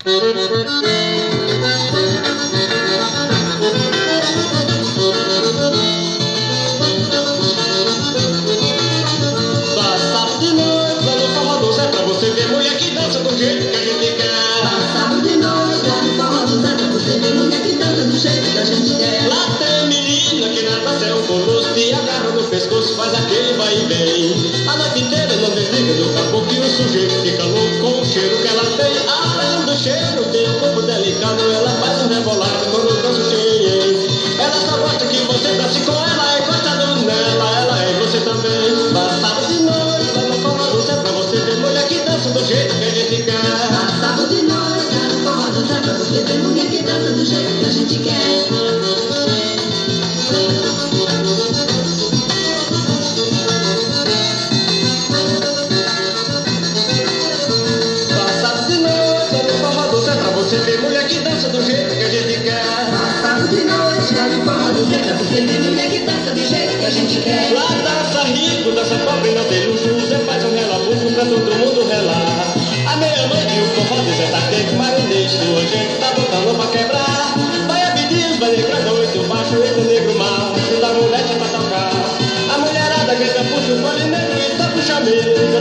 Sábado de noite, lá no forró do Zé, pra você ver mulher que dança do jeito que a gente quer. Sábado de noite, lá no forró do Zé, pra você ver mulher que dança do jeito que a gente quer. Lá tem menina que na dança é um colosso, te agarra no pescoço, faz aquele vai e vem. A noite inteira não desliga do caboclo e o sujeito fica louco com o cheiro que ela tem. Além do cheiro, tem um corpo delicado, ela faz um rebolado quando dança o quem. Ela só gosta que você dance com ela, encostado nela, ela é você também. Sábado de noite, lá no forró do Zé, pra você ver mulher que dança do jeito que a gente quer. Sábado de noite, lá no forró do Zé, pra você ver mulher que dança do jeito que a gente quer. Sábado de noite, lá no forró do Zé, pra você ver mulher que dança do jeito que a gente quer. Sábado de noite, lá no forró do Zé, pra você ver mulher que dança do jeito que a gente quer. Lá dança rico, dança pobre, não tem luxo, o Zé faz um relabucho pra todo mundo relar. A meia-noite o forró do Zé tá quente, mas o deixo a gente tá botando pra quebrar. Vai Abdias, vai negrando, oito baixo, oito negro mal, se dá mulher pra tocar. A mulherada grita, puxa o fone negro e toca o chamego.